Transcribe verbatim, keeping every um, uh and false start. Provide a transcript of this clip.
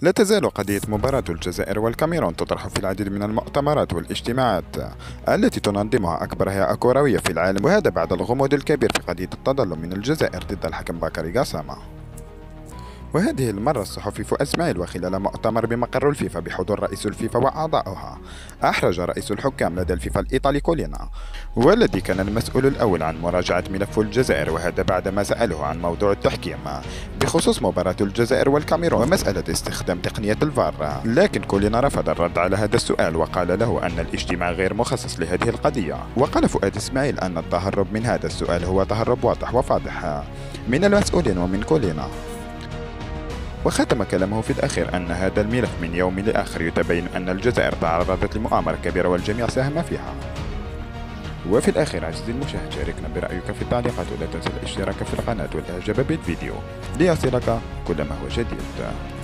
لا تزال قضية مباراة الجزائر والكاميرون تطرح في العديد من المؤتمرات والاجتماعات التي تنظمها أكبر هيئة كروية في العالم، وهذا بعد الغموض الكبير في قضية التظلم من الجزائر ضد الحكم باكاري غاسامة. وهذه المرة الصحفي فؤاد اسماعيل وخلال مؤتمر بمقر الفيفا بحضور رئيس الفيفا وأعضائها أحرج رئيس الحكام لدى الفيفا الإيطالي كولينا، والذي كان المسؤول الأول عن مراجعة ملف الجزائر، وهذا بعدما سأله عن موضوع التحكيم بخصوص مباراة الجزائر والكاميرون ومسألة استخدام تقنية الفار. لكن كولينا رفض الرد على هذا السؤال وقال له أن الاجتماع غير مخصص لهذه القضية. وقال فؤاد اسماعيل أن التهرب من هذا السؤال هو تهرب واضح وفاضح من المسؤولين ومن كولينا. وختم كلامه في الأخير أن هذا الملف من يوم لآخر يتبين أن الجزائر تعرضت لمؤامرة كبيرة والجميع ساهم فيها. وفي الأخير عزيزي المشاهد، شاركنا برأيك في التعليقات ولا تنسى الاشتراك في القناة والإعجاب بالفيديو ليصلك كل ما هو جديد.